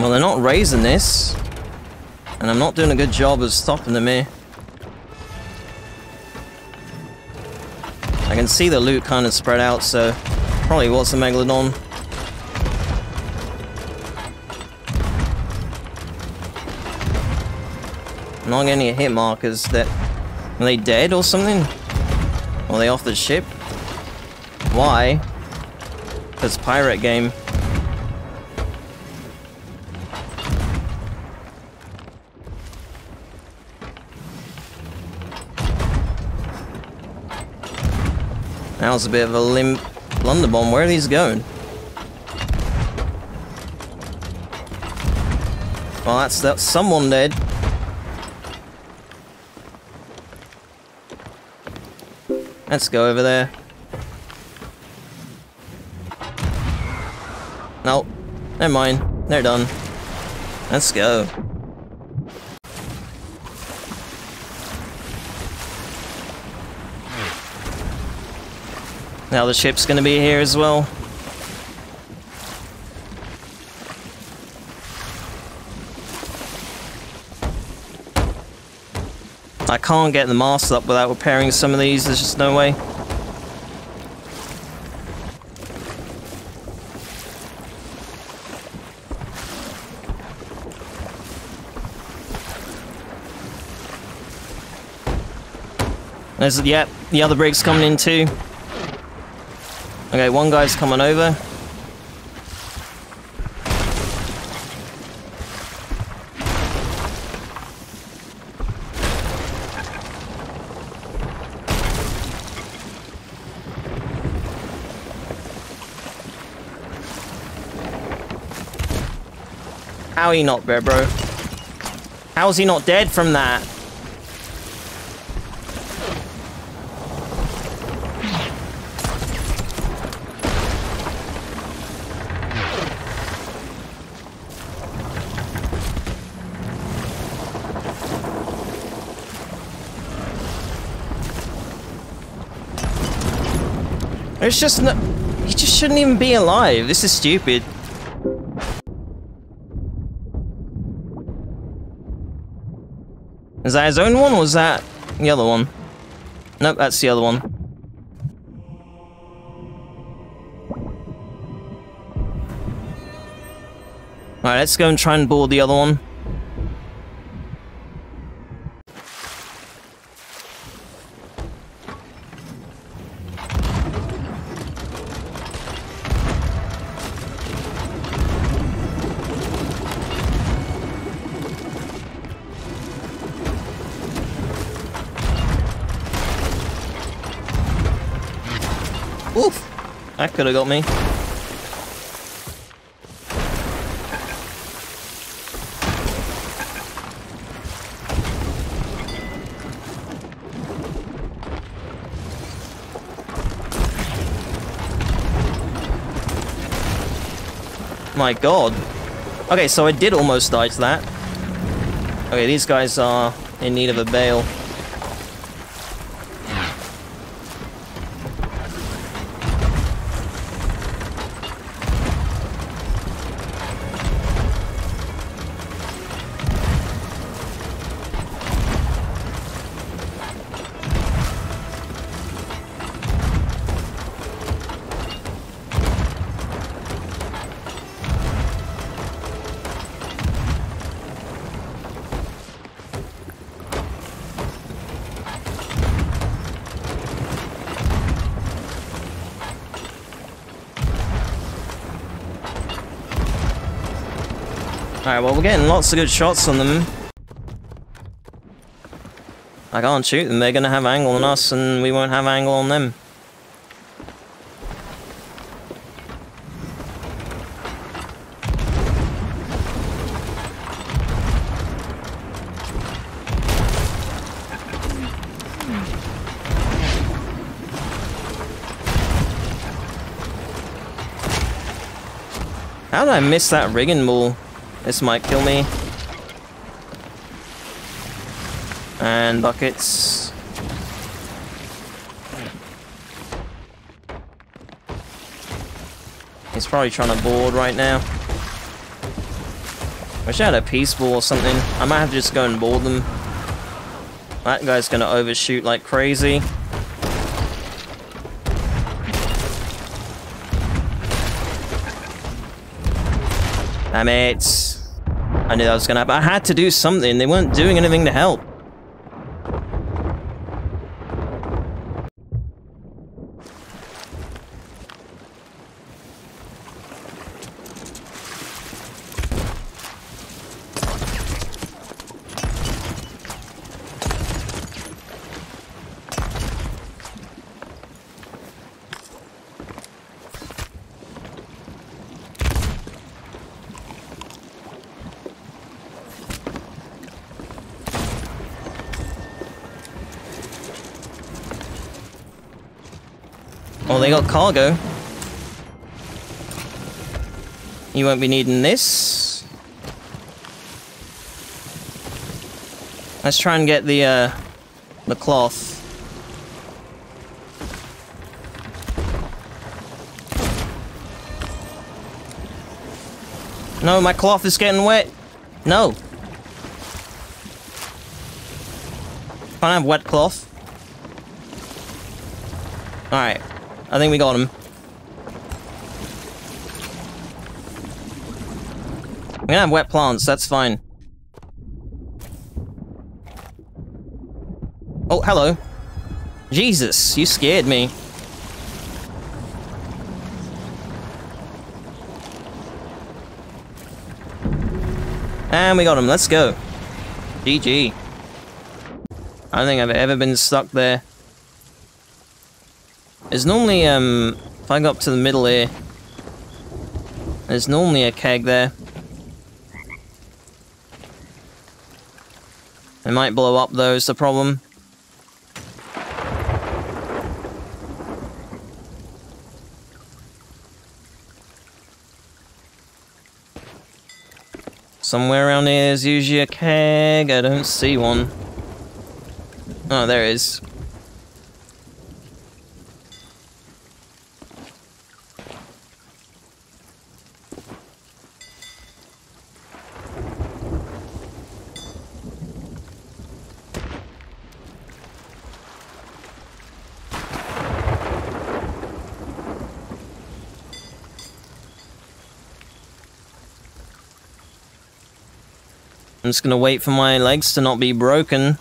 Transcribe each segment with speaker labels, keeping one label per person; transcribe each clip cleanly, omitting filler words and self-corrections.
Speaker 1: Well, they're not raising this. And I'm not doing a good job of stopping them here. I can see the loot kind of spread out, so probably was a Megalodon. I'm not getting any hit markers. That are they dead or something? Or are they off the ship? Why? Because pirate game. That was a bit of a limp blunderbomb. Where are these going? Well, that's someone dead. Let's go over there. Nope. Never mind. They're done. Let's go. Now the ship's gonna be here as well. I can't get the mast up without repairing some of these, there's just no way. There's, yeah, the other brig's coming in too. Okay, one guy's coming over. How are you not dead, bro? How is he not dead from that? There's just no... He just shouldn't even be alive. This is stupid. Is that his own one, or was that the other one? Nope, that's the other one. Alright, let's go and try and board the other one. Oof! That could have got me. My god. Okay, so I did almost die to that. Okay, these guys are in need of a bail. Alright, well, we're getting lots of good shots on them. I can't shoot them, they're gonna have angle on us and we won't have angle on them. How did I miss that rigging ball? This might kill me. And buckets. He's probably trying to board right now. Wish I had a peace ball or something. I might have to just go and board them. That guy's gonna overshoot like crazy. Damn it. I knew that was gonna happen. I had to do something. They weren't doing anything to help. Oh, they got cargo. You won't be needing this. Let's try and get the cloth. No, my cloth is getting wet. No. Can't have wet cloth. Alright. I think we got him. We can have wet plants, that's fine. Oh, hello. Jesus, you scared me. And we got him, let's go. GG. I don't think I've ever been stuck there. There's normally, if I go up to the middle here, there's normally a keg there. It might blow up though, is the problem. Somewhere around here is usually a keg. I don't see one. Oh, there it is. I'm just gonna wait for my legs to not be broken.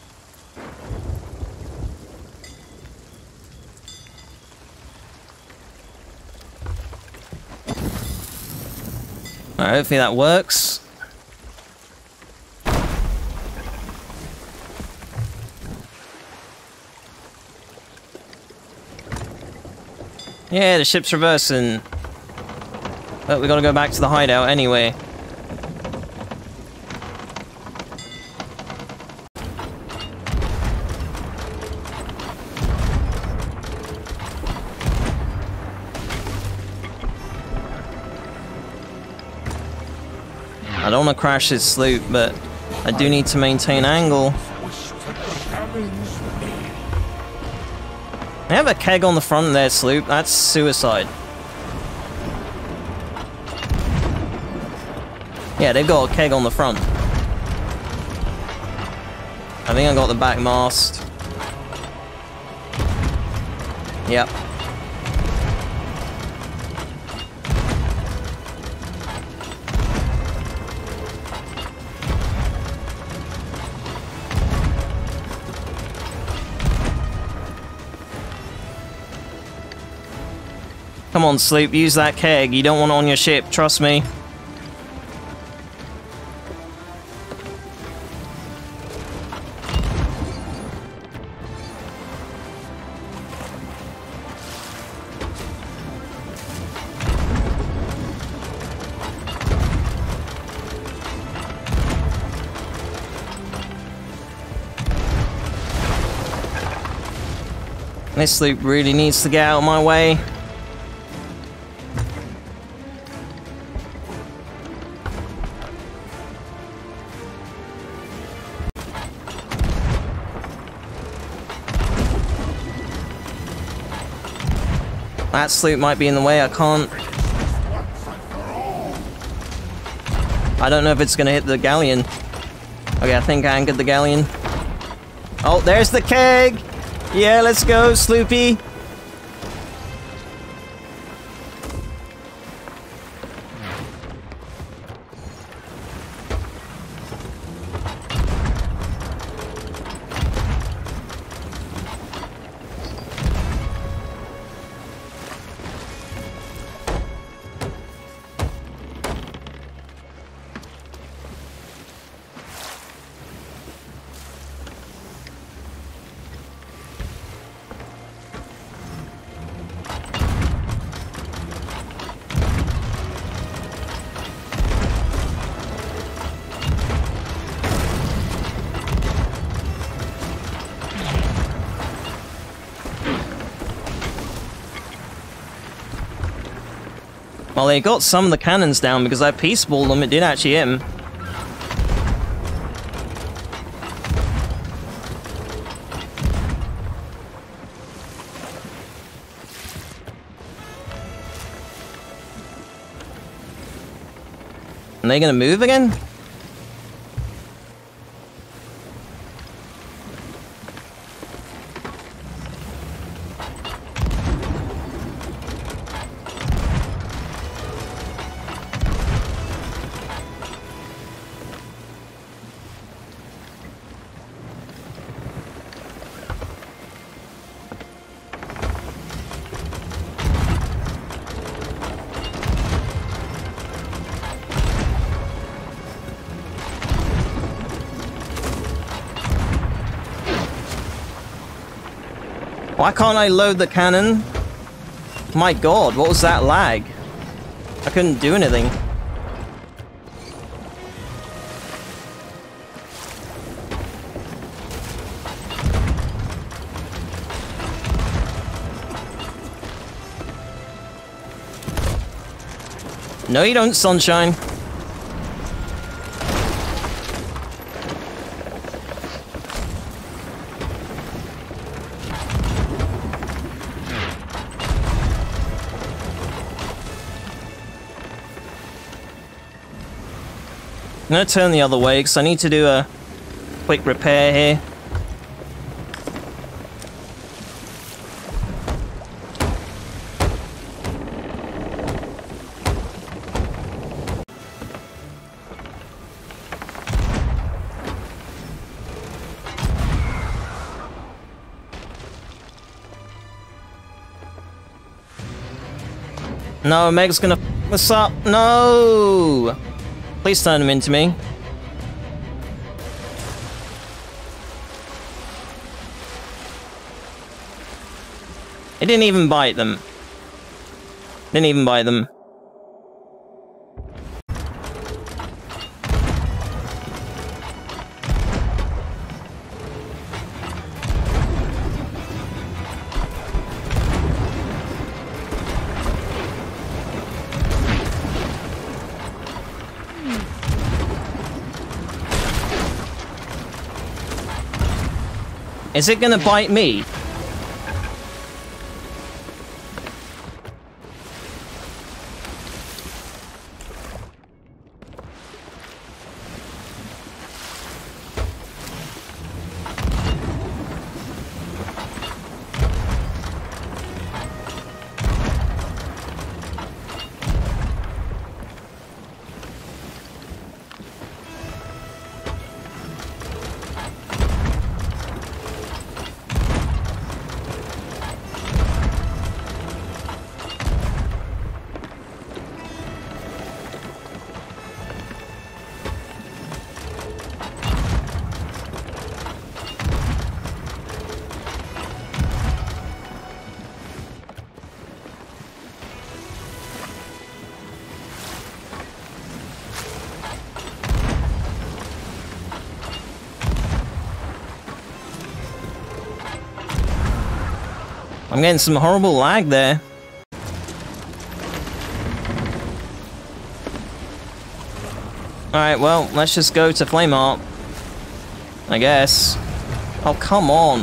Speaker 1: Alright, hopefully that works. Yeah, the ship's reversing. But we gotta go back to the hideout anyway. I don't want to crash this sloop, but I do need to maintain angle. They have a keg on the front of their sloop. That's suicide. Yeah, they've got a keg on the front. I think I got the back mast. Yep. Come on, sloop, use that keg. You don't want it on your ship, trust me. This sloop really needs to get out of my way. That sloop might be in the way, I can't. I don't know if it's gonna hit the galleon. Okay, I think I anchored the galleon. Oh, there's the keg! Yeah, let's go, Sloopy! Well, they got some of the cannons down because I peaceballed them. It did actually hit him. Are they gonna move again? Why can't I load the cannon? My god, what was that lag? I couldn't do anything. No, you don't, Sunshine. I'm gonna turn the other way because I need to do a quick repair here. No, Meg's gonna f this up. No! Please turn him into me. It didn't even bite them. Didn't even bite them. Is it gonna bite me? I'm getting some horrible lag there. Alright, well, let's just go to Flame Art, I guess. Oh, come on.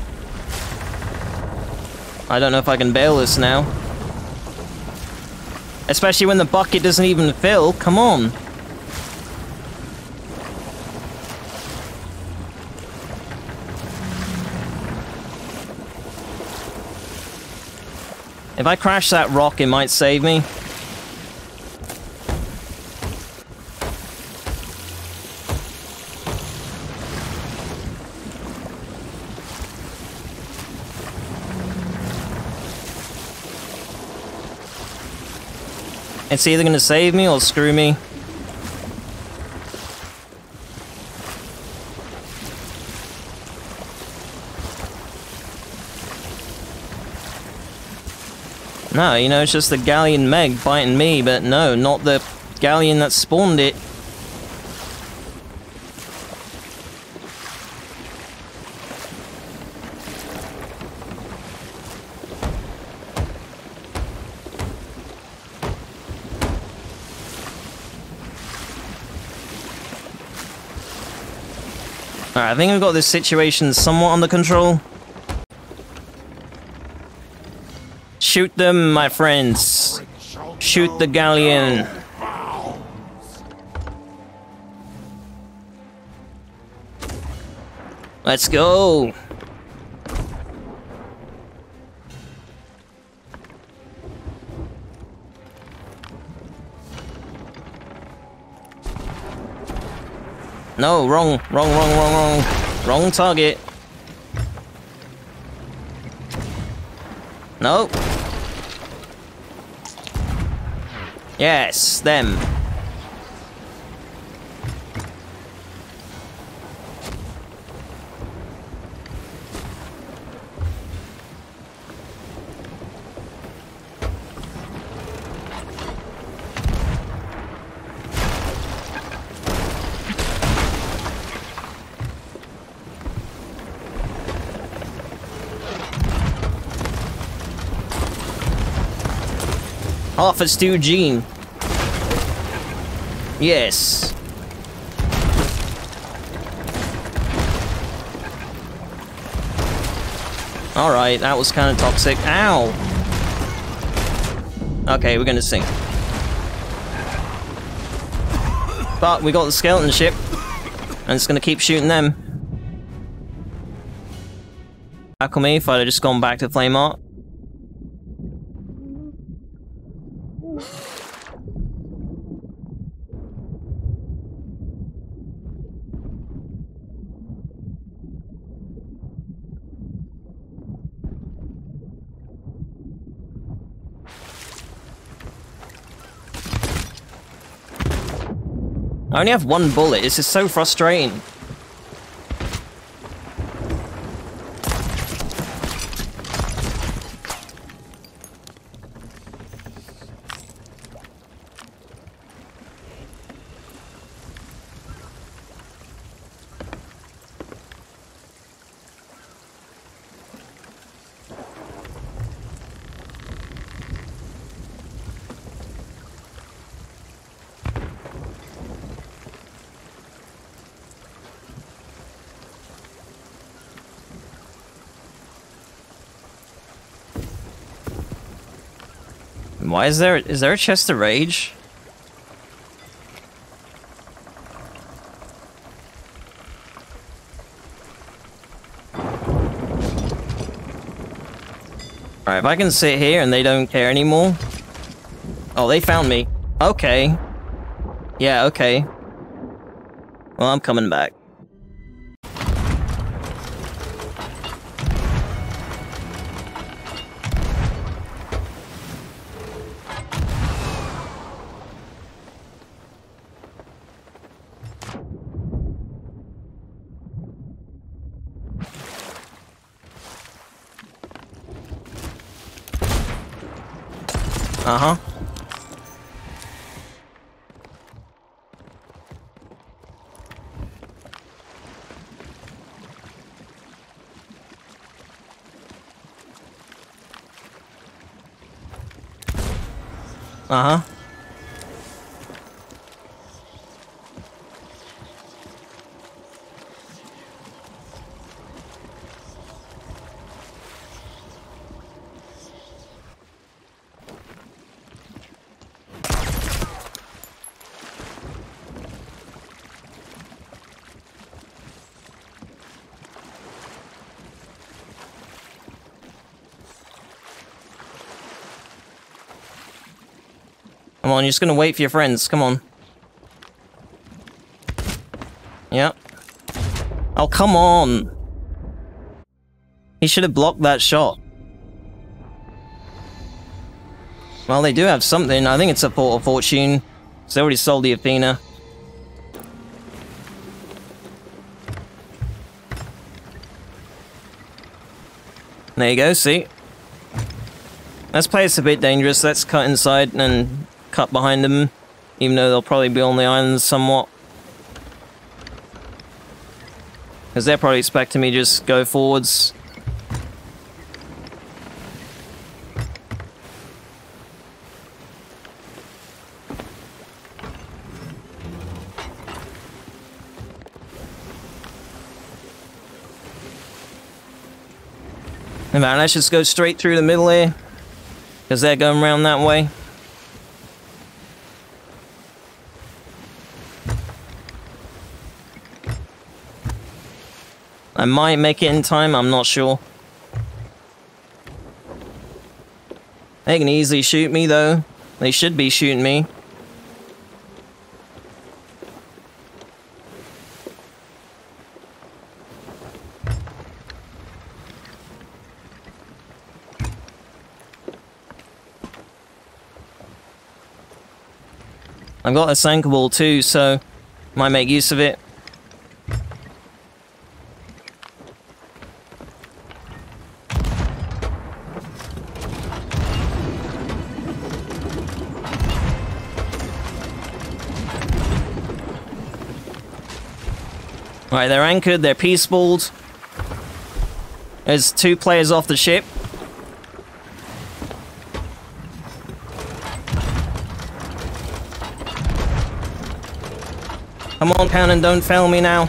Speaker 1: I don't know if I can bail this now. Especially when the bucket doesn't even fill. Come on. If I crash that rock, it might save me. It's either gonna save me or screw me. No, you know, it's just the galleon Meg biting me, but no, not the galleon that spawned it. Alright, I think I've got this situation somewhat under control. Shoot them, my friends. Shoot the galleon. Let's go. No, wrong target. Nope. Yes, them. Half a stew gene. Yes. Alright, that was kind of toxic. Ow! Okay, we're gonna sink. But we got the skeleton ship, and it's gonna keep shooting them. Tackle me if I'd have just gone back to Flame Art. I only have one bullet. This is so frustrating. Why is there a chest of rage? Alright, if I can sit here and they don't care anymore. Oh, they found me. Okay. Yeah, okay. Well, I'm coming back. Uh-huh. Uh-huh. Come on, you're just gonna wait for your friends. Come on. Yep. Oh, come on. He should have blocked that shot. Well, they do have something. I think it's a Port of Fortune. So they already sold the Athena. There you go, see? This place a bit dangerous. Let's cut inside and cut behind them. Even though they'll probably be on the island somewhat. Because they're probably expecting me to just go forwards. In fact, let's just go straight through the middle here. Because they're going around that way. I might make it in time, I'm not sure. They can easily shoot me though. They should be shooting me. I've got a sank ball too, so might make use of it. Alright, they're anchored, they're peace-balled. There's 2 players off the ship. Come on, cannon, don't fail me now.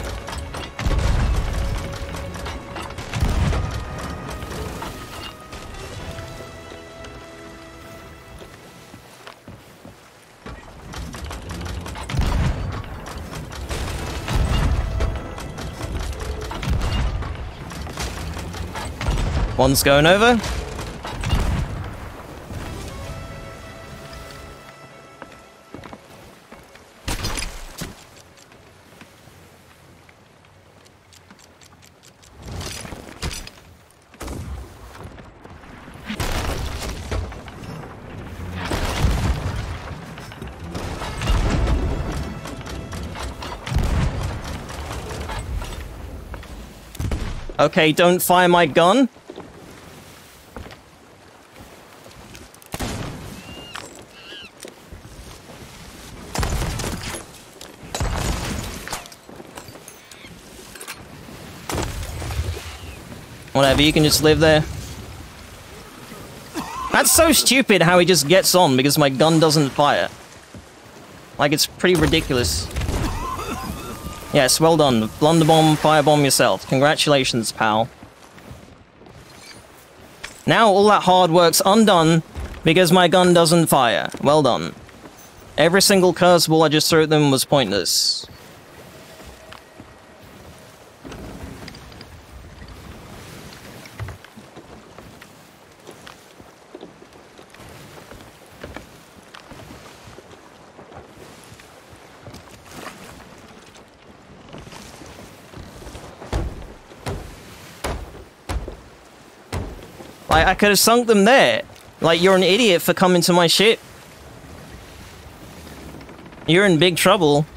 Speaker 1: One's going over. Okay, don't fire my gun. Whatever, you can just live there. That's so stupid how he just gets on because my gun doesn't fire. Like, it's pretty ridiculous. Yes, well done. Blunderbomb, firebomb yourself. Congratulations, pal. Now all that hard work's undone because my gun doesn't fire. Well done. Every single curse ball I just threw at them was pointless. I could have sunk them there. Like, you're an idiot for coming to my ship. You're in big trouble.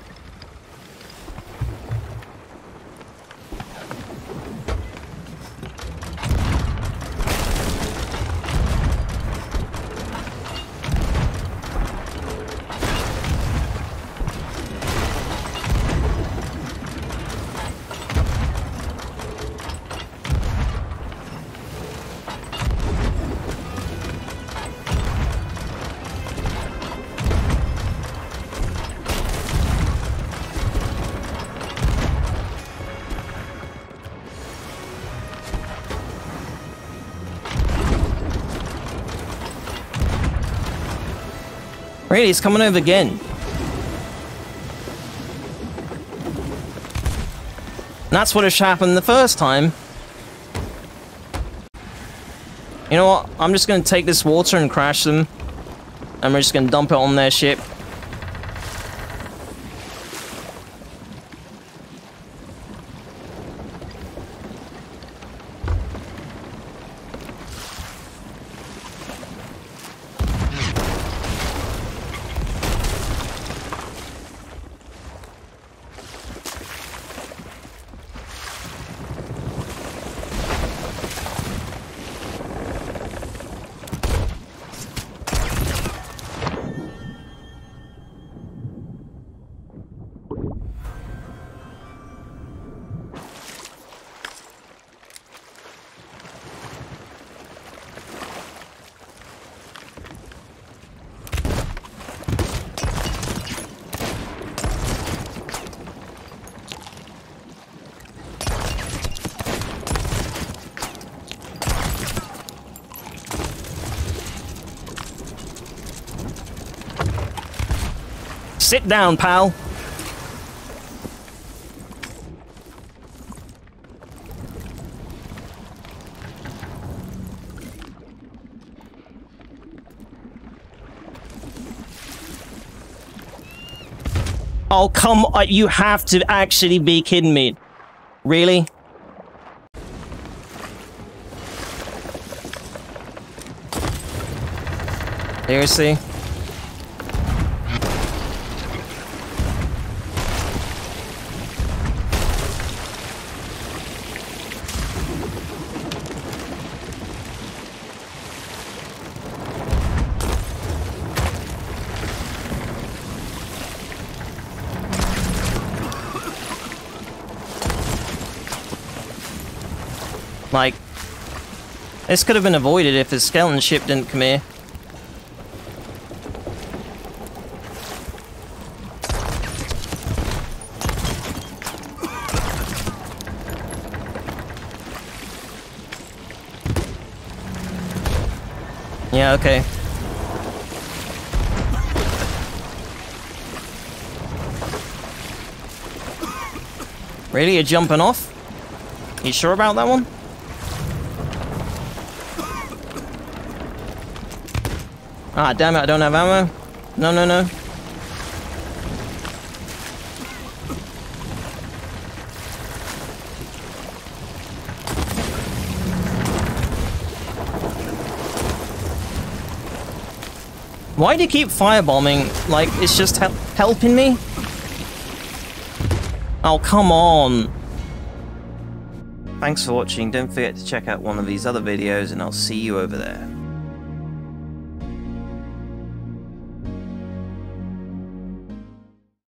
Speaker 1: Really, he's coming over again. And that's what has happened the first time. You know what? I'm just going to take this water and crash them. And we're just gonna dump it on their ship. Sit down, pal. Oh, come on. You have to actually be kidding me. Really? Seriously? Like, this could have been avoided if the skeleton ship didn't come here. Yeah, okay. Really? You're jumping off? You sure about that one? Ah, damn it, I don't have ammo. No, no, no. Why do you keep firebombing? Like, it's just helping me? Oh, come on. Thanks for watching. Don't forget to check out one of these other videos, and I'll see you over there.